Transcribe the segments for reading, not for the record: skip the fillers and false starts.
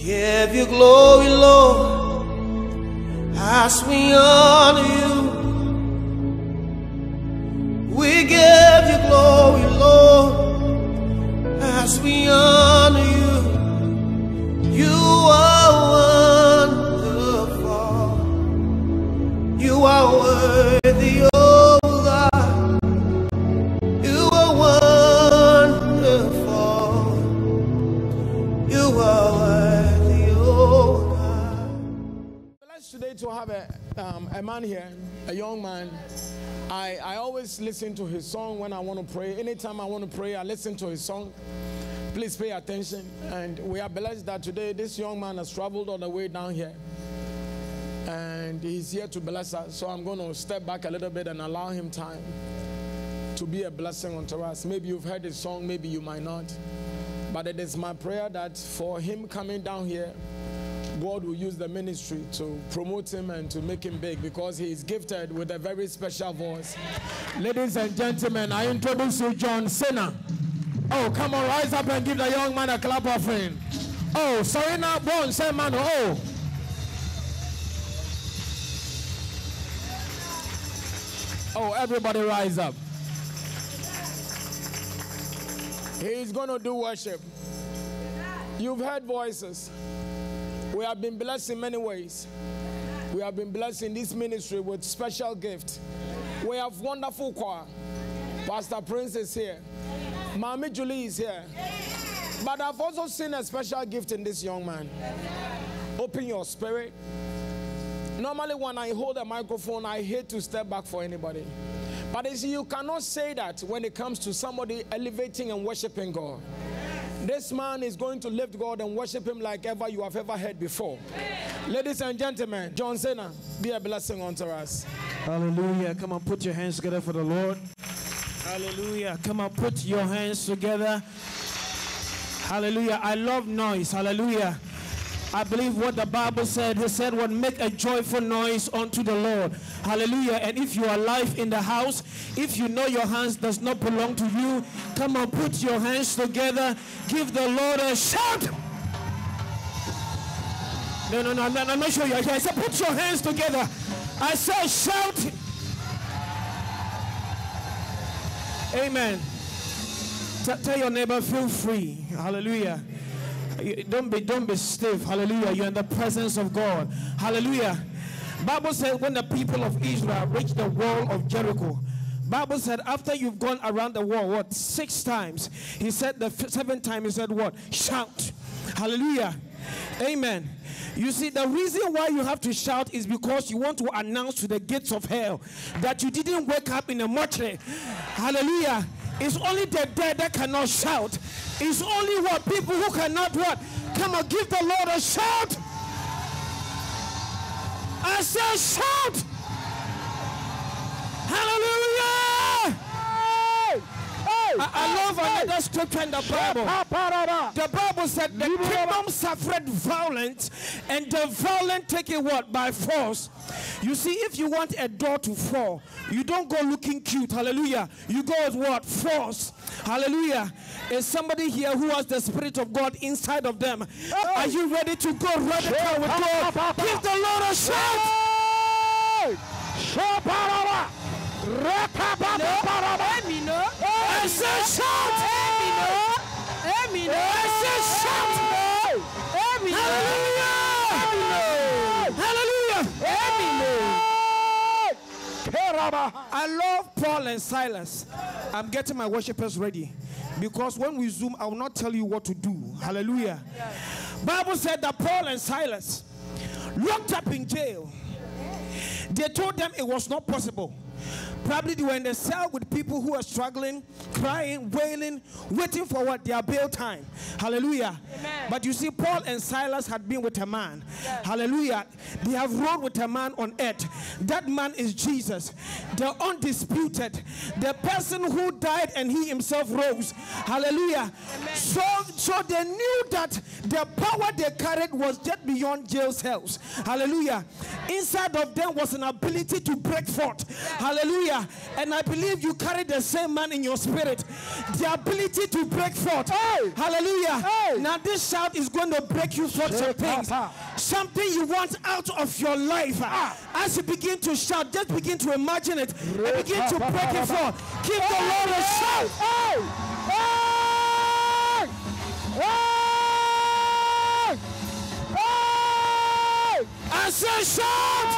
give you glory, Lord, as we honor you. We give you glory, Lord, as we honor you. You are wonderful. You are worthy, oh God. You are wonderful. You are worthy, oh God. Blessed today to have a man here, a young man. I always listen to his song when I want to pray. Anytime I want to pray, I listen to his song. Please pay attention. And we are blessed that today this young man has traveled all the way down here. And he's here to bless us. So I'm going to step back a little bit and allow him time to be a blessing unto us. Maybe you've heard his song, maybe you might not. But it is my prayer that for him coming down here, God will use the ministry to promote him and to make him big, because he is gifted with a very special voice. Ladies and gentlemen, I introduce you John Sena. Oh, come on, rise up and give the young man a clap offering. Oh, Serena Bone, say man, oh. Oh, everybody rise up. He's going to do worship. You've heard voices. We have been blessed in many ways. We have been blessed in this ministry with special gifts. We have wonderful choir. Pastor Prince is here. Mami Julie is here. But I've also seen a special gift in this young man. Open your spirit. Normally when I hold a microphone, I hate to step back for anybody. But you see, you cannot say that when it comes to somebody elevating and worshiping God. This man is going to lift God and worship him like ever you have ever heard before. Ladies and gentlemen, John Sena, be a blessing unto us. Hallelujah. Come on, put your hands together for the Lord. Hallelujah. Come on, put your hands together. Hallelujah. I love noise. Hallelujah. I believe what the Bible said. He said, "What make a joyful noise unto the Lord." Hallelujah. And if you are alive in the house, if you know your hands does not belong to you, come on, put your hands together. Give the Lord a shout. No, I'm not sure you're here. I said, put your hands together. I said, shout. Amen. Tell your neighbor, feel free. Hallelujah. Don't be stiff. Hallelujah. You're in the presence of God. Hallelujah. Bible said when the people of Israel reached the wall of Jericho, Bible said after you've gone around the wall, what, 6 times? He said the 7th time, he said what? Shout. Hallelujah. Amen. You see, the reason why you have to shout is because you want to announce to the gates of hell that you didn't wake up in a mortuary. Hallelujah. It's only the dead that cannot shout. It's only what? People who cannot what? Come on, give the Lord a shout. I said shout. Hallelujah. I love another scripture in the Bible. The Bible said the kingdom suffered violence, and the violent take it what? By force. You see, if you want a door to fall, you don't go looking cute. Hallelujah. You go with what? Force. Hallelujah. Is somebody here who has the Spirit of God inside of them? Are you ready to go radical with God? Give the Lord a shout. I said shout. I said shout. Hallelujah. I love Paul and Silas. I'm getting my worshipers ready, because when we zoom, I will not tell you what to do. Hallelujah. Bible said that Paul and Silas locked up in jail. They told them it was not possible. Probably they were in the cell with people who are struggling, crying, wailing, waiting for what? Their bail time. Hallelujah. Amen. But you see, Paul and Silas had been with a man. Yes. Hallelujah. They have rode with a man on earth. That man is Jesus, the undisputed, the person who died and he himself rose. Hallelujah. Amen. So they knew that the power they carried was just beyond jail cells. Hallelujah. Inside of them was an ability to break forth. Yes. Hallelujah. And I believe you carry the same man in your spirit. The ability to break forth. Hallelujah. Now this shout is going to break you forth some things. Something you want out of your life. As you begin to shout, just begin to imagine it and begin to break it forth. Give the Lord a shout. I say shout.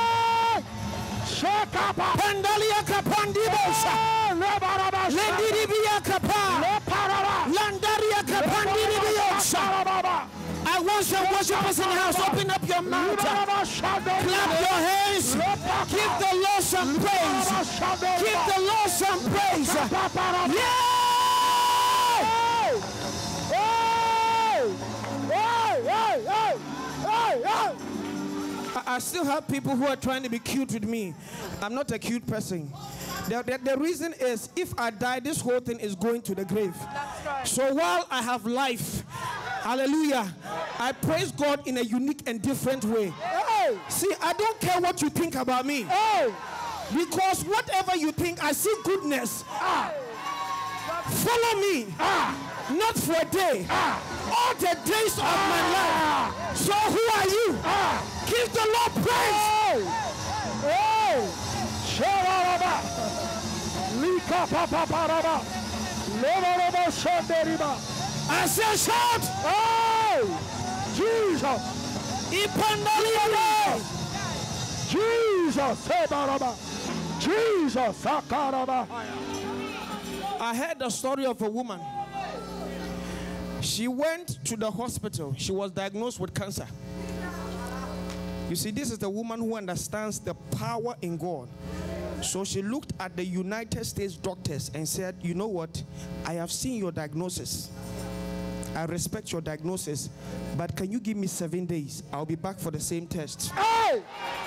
Pandalia kapandibosha. Lendiribia kapa. Landaria kapandibiosa. I want some worshipers in the house. Open up your mouth. Clap your hands. Give the Lord some praise. Give the Lord some praise. Yeah! I still have people who are trying to be cute with me. I'm not a cute person. The reason is, if I die, this whole thing is going to the grave. That's right. So while I have life, hallelujah, I praise God in a unique and different way. See, I don't care what you think about me. Because whatever you think, I see goodness. Follow me. Not for a day. All the days of my life. So who are you? Give the Lord praise. I say shout. Jesus. Jesus. Jesus. I heard the story of a woman. She went to the hospital. She was diagnosed with cancer. You see, this is the woman who understands the power in God. So she looked at the United States doctors and said, you know what? I have seen your diagnosis. I respect your diagnosis. But can you give me 7 days? I'll be back for the same test. Amen.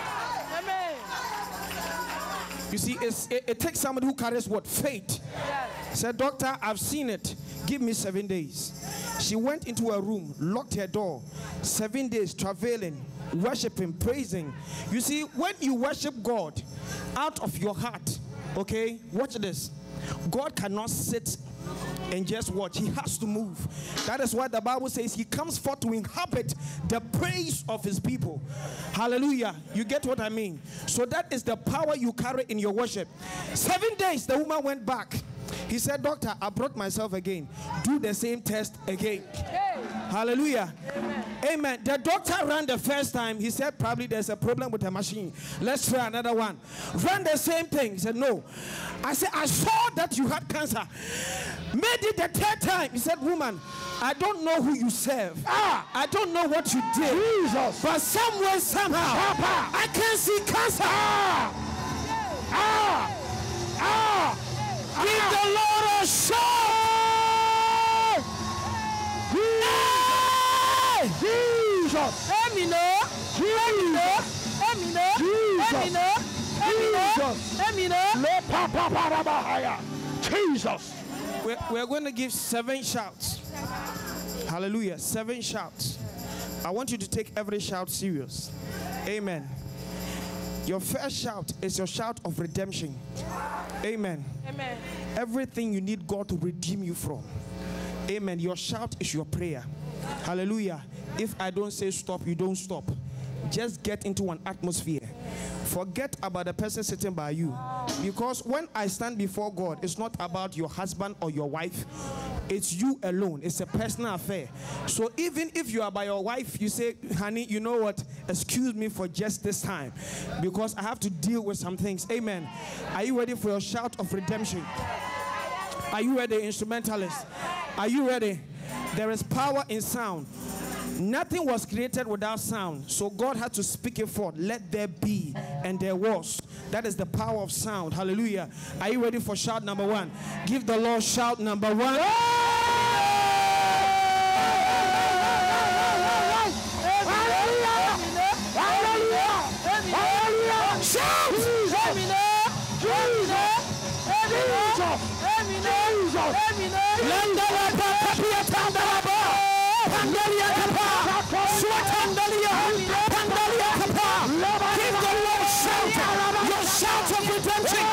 You see, it takes somebody who carries what? Faith. Said, doctor, I've seen it. Give me 7 days. She went into a room, locked her door. 7 days travailing, worshiping, praising. You see, when you worship God out of your heart, okay, watch this. God cannot sit and just watch. He has to move. That is why the Bible says he comes forth to inhabit the praise of his people. Hallelujah. You get what I mean? So that is the power you carry in your worship. 7 days, the woman went back. He said, doctor, I brought myself again. Do the same test again. Hallelujah. Amen. Amen. The doctor ran the first time. He said, probably there's a problem with the machine. Let's try another one. Ran the same thing. He said, no. I said, I saw that you had cancer. Made it the third time. He said, woman, I don't know who you serve. I don't know what you did. Jesus. But somewhere, somehow, I can see cancer. Give the Lord a shout. Jesus. Jesus. We're going to give 7 shouts. Hallelujah. 7 shouts. I want you to take every shout serious. Amen. Your first shout is your shout of redemption. Amen. Amen. Everything you need God to redeem you from. Amen. Your shout is your prayer. Hallelujah. If I don't say stop, you don't stop. Just get into an atmosphere. Forget about the person sitting by you. Because when I stand before God, it's not about your husband or your wife. It's you alone. It's a personal affair. So even if you are by your wife, you say, honey, you know what? Excuse me for just this time. Because I have to deal with some things. Amen. Are you ready for your shout of redemption? Are you ready, instrumentalists? Are you ready? There is power in sound. Nothing was created without sound. So God had to speak it forth. Let there be, and there was. That is the power of sound. Hallelujah. Are you ready for shout number 1? Give the Lord shout number 1. Shout! Give the Lord shout. Your shout of redemption.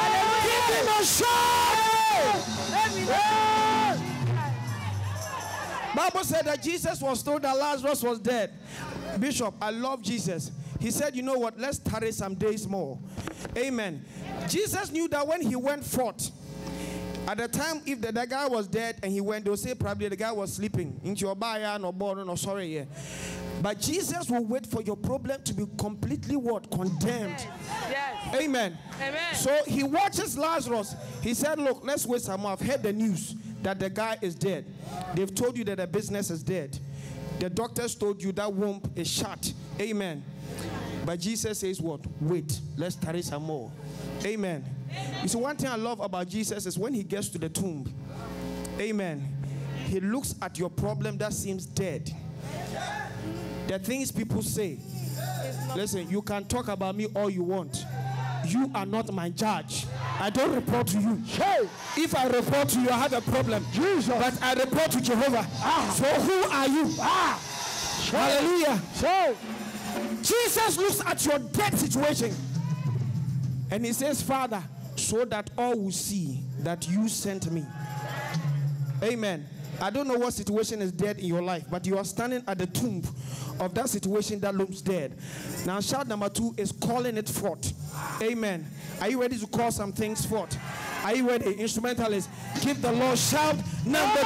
Bible said that Jesus was told that Lazarus was dead. Bishop, I love Jesus. He said, you know what? Let's tarry some days more. Amen. Jesus knew that when he went forth, at the time, if the guy was dead and he went, they'll say probably the guy was sleeping. Into your buyer, no born, no sorry. Yeah. But Jesus will wait for your problem to be completely what? Condemned. Yes. Amen. Amen. So he watches Lazarus. He said, look, let's wait some more. I've heard the news that the guy is dead. They've told you that the business is dead. The doctors told you that womb is shut. Amen. But Jesus says what? Wait, let's tarry some more. Amen. You see, one thing I love about Jesus is when he gets to the tomb, amen, he looks at your problem that seems dead. The things people say, listen, you can talk about me all you want. You are not my judge. I don't report to you. Hey. If I report to you, I have a problem. Jesus. But I report to Jehovah. So who are you? Hallelujah. So Jesus looks at your dead situation and he says, Father, so that all will see that you sent me. Amen. I don't know what situation is dead in your life, but you are standing at the tomb of that situation that looks dead. Now, shout number 2 is calling it forth. Amen. Are you ready to call some things forth? Are you ready? Instrumentalists, give the Lord shout number 2.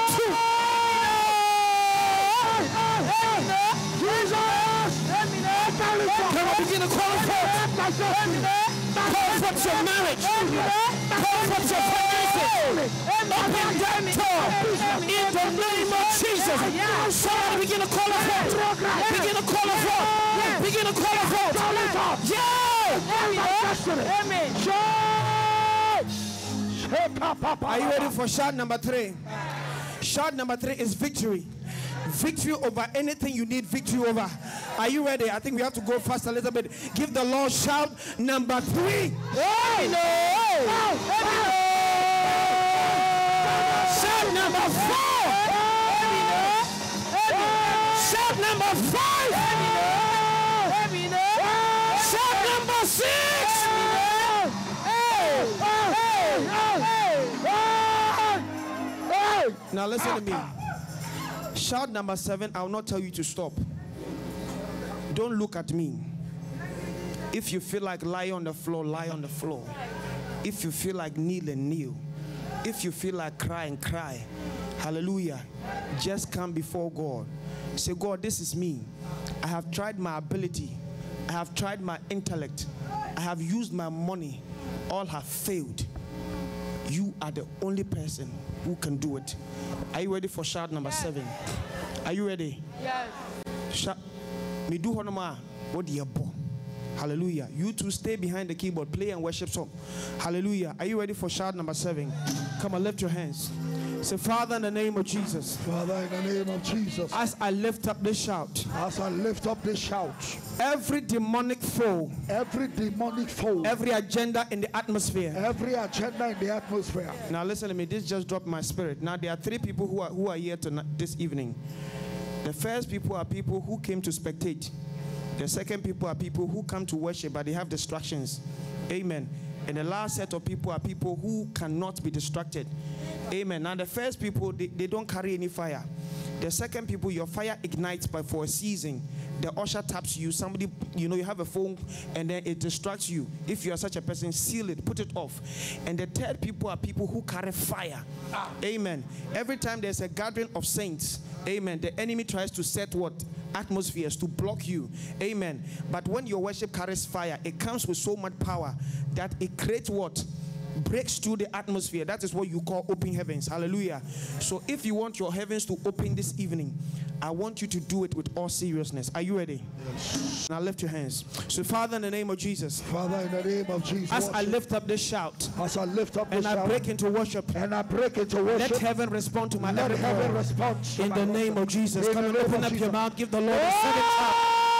Come on, begin to call it forth. Call forth your marriage. Call forth your finances. Open that door in the name of Jesus. Somebody begin to call it forth. Begin to call it forth. Begin to call it forth. Yeah. Are you ready for shout number 3? Shout number 3 is victory. Victory over anything you need victory over. Are you ready? I think we have to go fast a little bit. Give the Lord shout number 3. Hey, no. Shout number 4. Shout number 5. Shout number 6. Now listen to me. Shout number 7, I will not tell you to stop. Don't look at me. If you feel like lie on the floor, lie on the floor. If you feel like kneel and kneel. If you feel like cry and cry. Hallelujah. Just come before God. Say, God, this is me. I have tried my ability. I have tried my intellect. I have used my money. All have failed. You are the only person who can do it. Are you ready for shout number 7? Are you ready? Yes. Shout. Me do honoma. What do you bo? Hallelujah. You two stay behind the keyboard, play and worship song. Hallelujah. Are you ready for shout number 7? Come on, lift your hands. Say, Father, in the name of Jesus. Father, in the name of Jesus. As I lift up this shout. As I lift up this shout. Every demonic foe. Every demonic foe. Every agenda in the atmosphere. Every agenda in the atmosphere. Now listen to me. This just dropped my spirit. Now there are 3 people who are here tonight, this evening. The first people are people who came to spectate. The second people are people who come to worship, but they have distractions. Amen. And the last set of people are people who cannot be distracted. Amen. Now the first people, they don't carry any fire. The second people, your fire ignites, but for a season. The usher taps you. Somebody, you have a phone, and then it distracts you. If you are such a person, seal it, put it off. And the third people are people who carry fire. Amen. Every time there's a gathering of saints, amen, the enemy tries to set what? Atmospheres to block you. Amen. But when your worship carries fire, it comes with so much power that it creates what? Breaks through the atmosphere. That is what you call open heavens. Hallelujah. So if you want your heavens to open this evening, I want you to do it with all seriousness. Are you ready? Yes. Now lift your hands. So Father, in the name of Jesus. Father, in the name of Jesus. As I lift up this shout. As I lift up this shout. And I break into worship. And I break into worship. Let heaven respond to my Let heaven respond to in my the name of Jesus. In Come and open up your mouth. Give the Lord a 7 shout.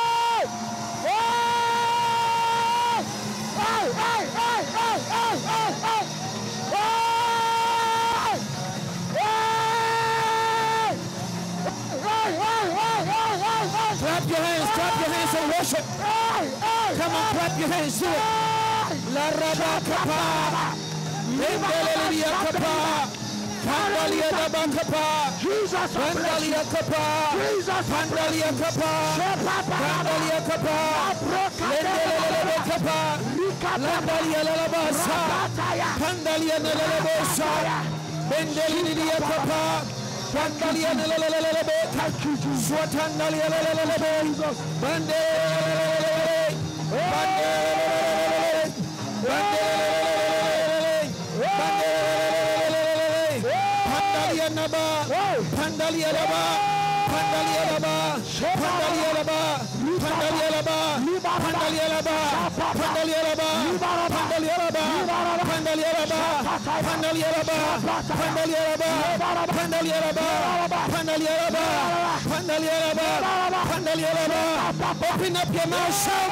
Clap your hands and worship. Come on, clap your hands, do it. La rabba kapa, Pandalia Bakapa, Jesus, Pandalia Kapa, Jesus, Pandalia Kapa, Pandalia Kapa, Lendelele Kapa, Landalia Labasa, Pandalia Nalabasa, Bendelia Kapa, Pandalia Nalabasa, Swatandalia Nalabasa, Bande, Bande, Bande, Pandalia Naba, Pandalia Naba, Pandalia Naba, Pandalia Naba, Pandalia Naba, Pandalia Naba, Pandalia Naba, Pandalia Naba, Pandalia Naba, Pandalia Naba, Pandalia Naba, Pandalia Naba, Pandalia Naba, Pandalia Naba, Pandalia Naba. Open up your mouth, shout.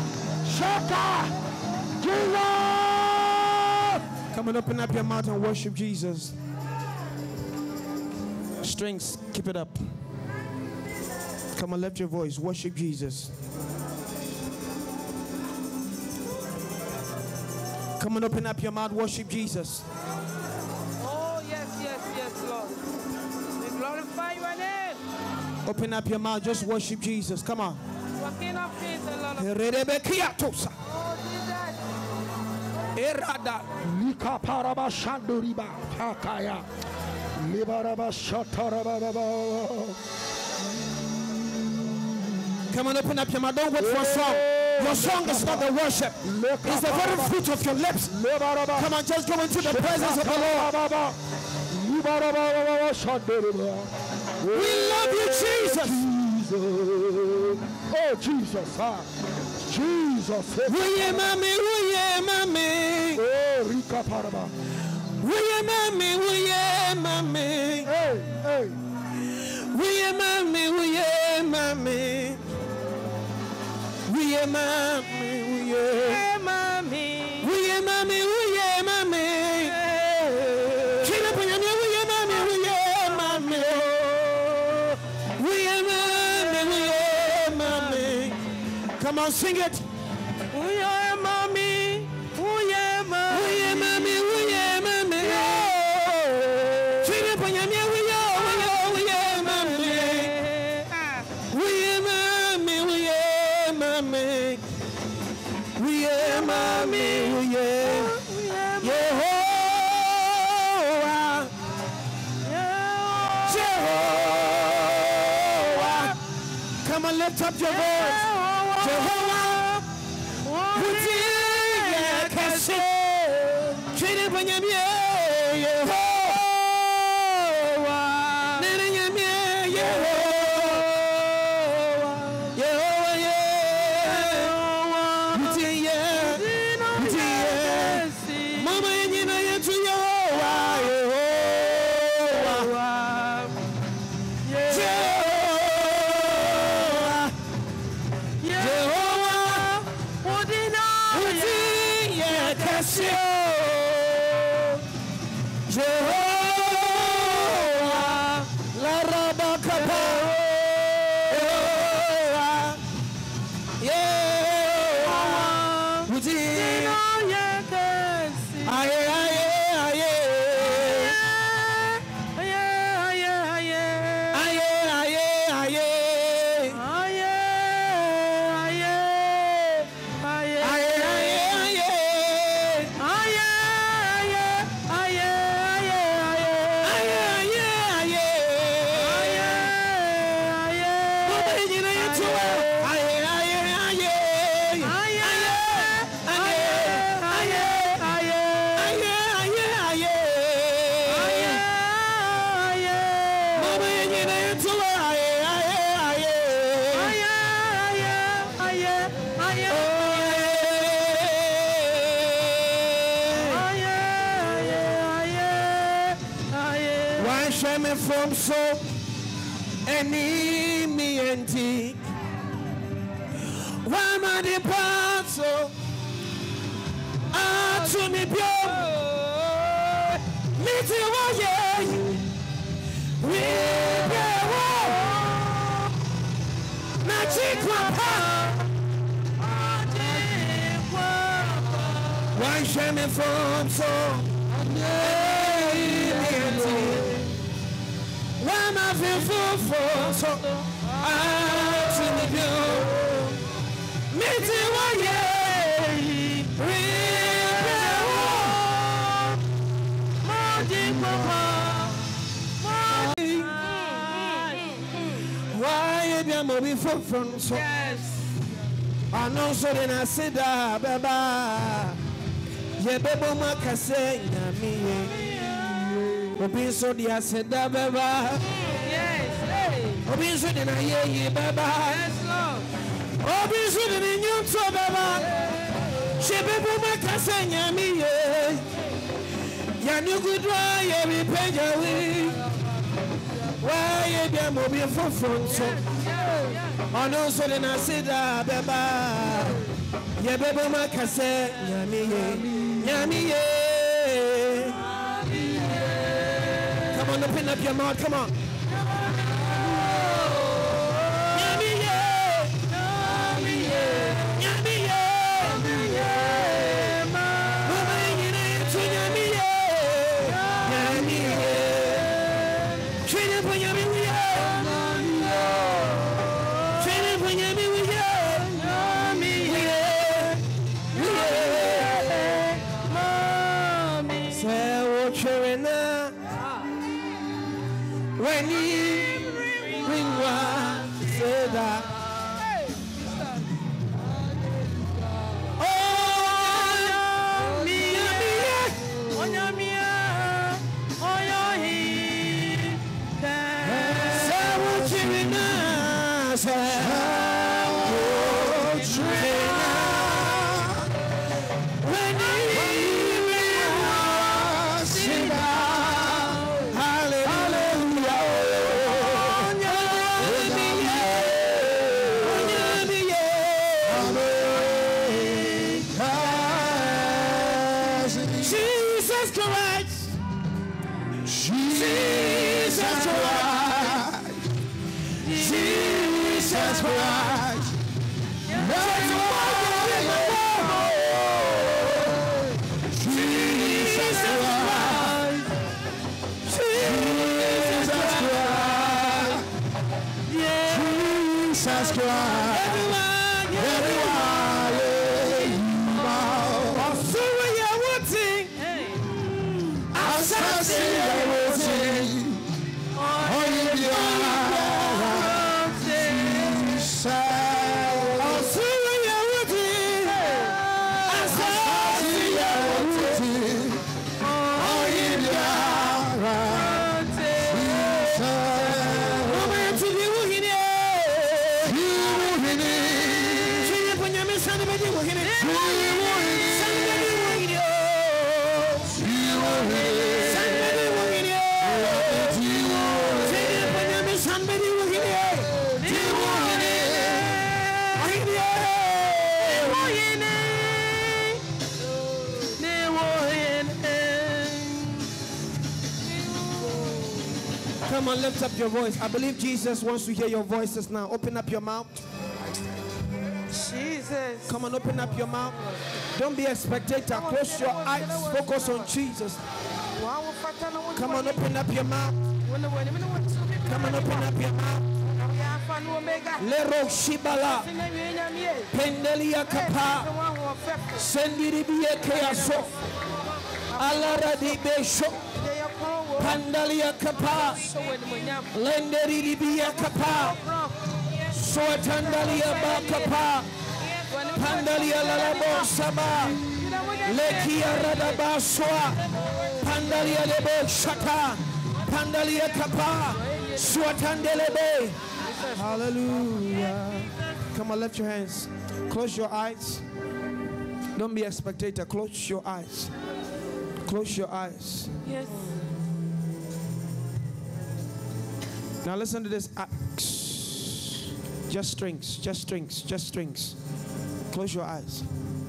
Come on, open up your mouth and worship Jesus. Strings, keep it up. Come on, lift your voice. Worship Jesus. Come on, open up your mouth. Worship Jesus. Oh, yes, yes, yes, Lord. We glorify your name. Open up your mouth. Just worship Jesus. Come on. You are King of Kings and Lord of Rerebekiatosa. Oh, Jesus. Erada. Lika paraba shanduriba pakaya. Libaraba shataraba. Come on, open up your mouth. Don't wait for a song. Your song is not the worship. It's the very fruit of your lips. Come on, just go into the presence of the Lord. We love you, Jesus. Oh, Jesus. Jesus. We mami. Oh, Rika Paraba. We mami. Hey, hey. We mami. We Come on, sing it. We are mommy. We are mommy. We are mommy. We are mommy. Sing it, Panyami. We are mommy. We are mommy. We are mommy. We are mommy. We are Jehovah. Jehovah. Come on, lift up your voice. Jehovah, Utia Kasi, Chile Panyamia, Yehovah, Nenanyamia, Yehovah, Yehovah, Utia, Mama Yina to Yehovah, Jehovah, la rabakapa, yeah, Udina, aye, from so any me antique. Why my departure? Ah, to me, pure. Meet you, yeah. We magic papa. Why shame me from so any me antique? Wama fifo so to the girl. Miti waye Magic Papa. Why you moving from so? I know so then I said baba. Ye bebo makase nyami. Obi so dia said baba. Yes. Obi so then I ye baba. Yes Lord. Obi so then you so baba. She bebo makase nyami ye. Ya nu gudwa ye bi peja wi. Why ye be moving from so? I know so then I said baba. Ye bebo makase nyami ye. Nyami ye. Come on, open up your mouth. Come on. Nyami ye. Nyami ye. Nyami ye. Mama yine tu nyami ye. Nyami ye. Chine po nyami ye. Chine po nyami ye. Nyami ye. Mami. Say what you're in. When you bring one, say that. Oh, Come on, lift up your voice. I believe Jesus wants to hear your voices now. Open up your mouth. Jesus. Come on, open up your mouth. Don't be a spectator. Close your eyes. Focus on Jesus. Come on, open up your mouth. Come on, open up your mouth. Lero Shibala Pendelia Kapa Sendiribiye Keaso Alara di Besho Pandalia Kapa Lenderibiya Kapa Soatandalia Bakapa Pandalia Lalabo Saba Lekia Radabaswa Pandalia Lebo Shata Pandalia Kapa Suatandelebe. Hallelujah. Come on, lift your hands. Close your eyes. Don't be a spectator. Close your eyes. Close your eyes. Yes. Now listen to this. Just strings. Just strings. Just strings. Close your eyes.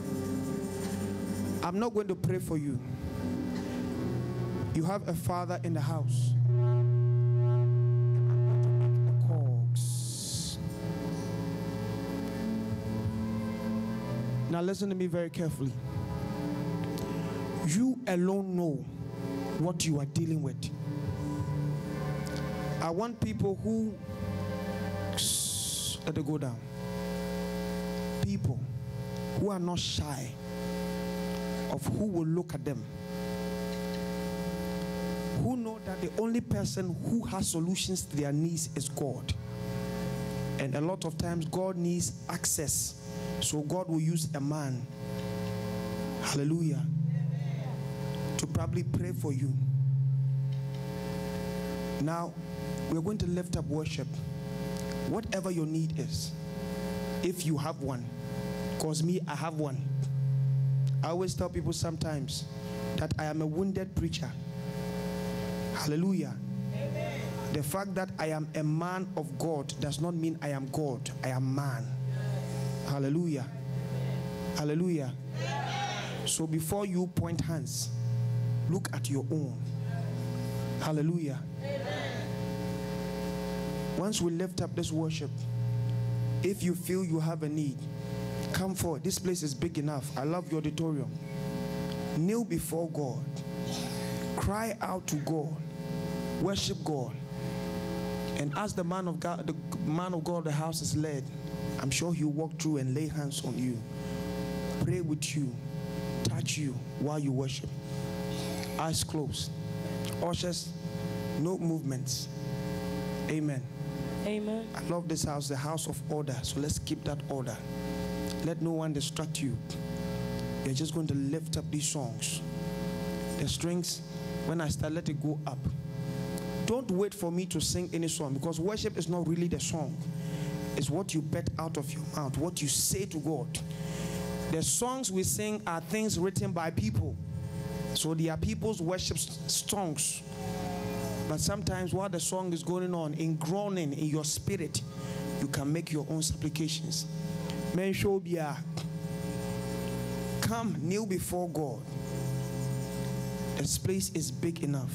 I'm not going to pray for you. You have a father in the house. Now listen to me very carefully. You alone know what you are dealing with. I want people who let it go down. People who are not shy of who will look at them, who know that the only person who has solutions to their needs is God. And a lot of times God needs access, so God will use a man, hallelujah, to probably pray for you. Now we're going to lift up worship. Whatever your need is, if you have one, because me, I have one. I always tell people sometimes that I am a wounded preacher. Hallelujah. Amen. The fact that I am a man of God does not mean I am God. I am man. Hallelujah. Hallelujah. So before you point hands, look at your own. Hallelujah. Once we lift up this worship, if you feel you have a need, come forward. This place is big enough. I love your auditorium. Kneel before God. Cry out to God. Worship God. And as the man of God, the house is led, I'm sure he'll walk through and lay hands on you, pray with you, touch you while you worship. Eyes closed. Ushers, no movements. Amen. Amen. I love this house, the house of order. So let's keep that order. Let no one distract you. You're just going to lift up these songs. The strings, when I start, let it go up. Don't wait for me to sing any song, because worship is not really the song. It's what you bet out of your mouth, what you say to God. The songs we sing are things written by people. So they are people's worship songs. But sometimes while the song is going on, in groaning in your spirit, you can make your own supplications. Men show be come, kneel before God. This place is big enough.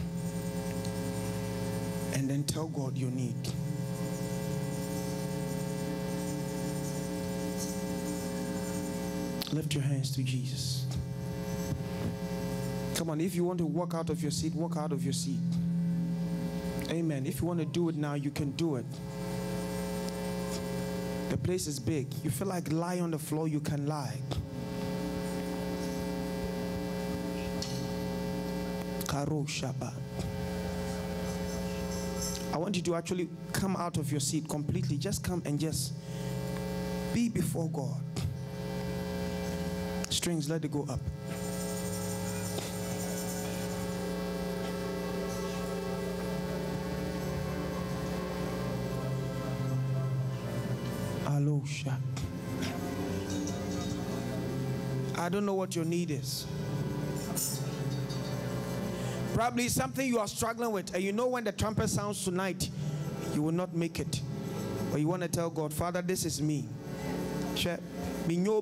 And then tell God your need. Lift your hands to Jesus. Come on, if you want to walk out of your seat, walk out of your seat. Amen. If you want to do it now, you can do it. The place is big. You feel like lie on the floor, you can lie. Karo Shaba. I want you to actually come out of your seat completely. Just come and just be before God. Strings, let it go up. Alosha. I don't know what your need is. Probably something you are struggling with, and you know when the trumpet sounds tonight, you will not make it. But you want to tell God, Father, this is me. You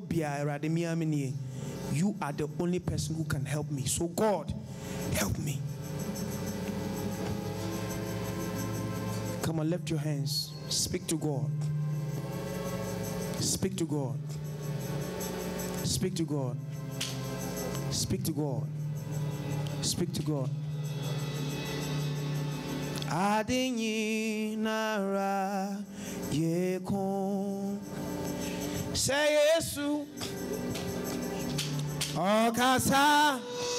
are the only person who can help me. So God, help me. Come on, lift your hands. Speak to God. Speak to God. Speak to God. Speak to God. Speak to God. Adinyi nara yekon say Yesu okasa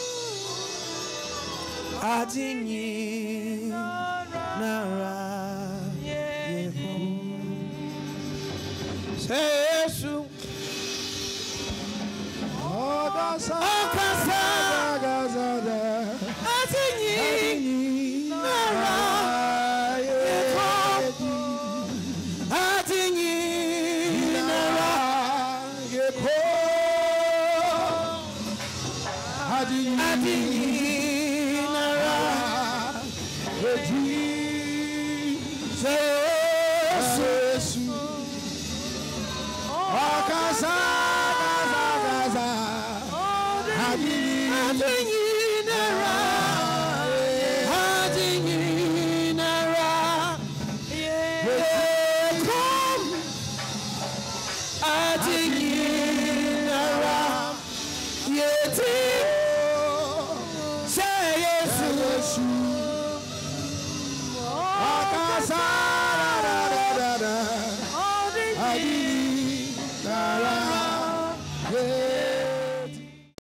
Adinyi nara yekon say Yesu okasa Adinyi nara Yeah.